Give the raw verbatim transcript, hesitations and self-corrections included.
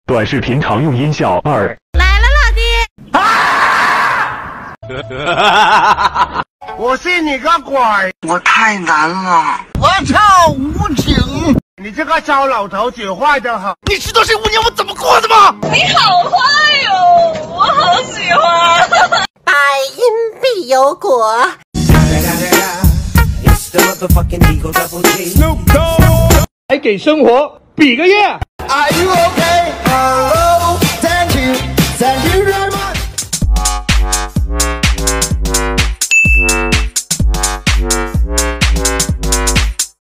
短视频常用音效二。 来了，老弟。 啊、我信你个鬼！ 我太难了。 我操，无情！你这个糟老头子坏得很。 你知道这五年我怎么过的吗？ 你好坏哟、哦，我好喜欢。 百因必有果。 来给生活比个耶！ Are you okay?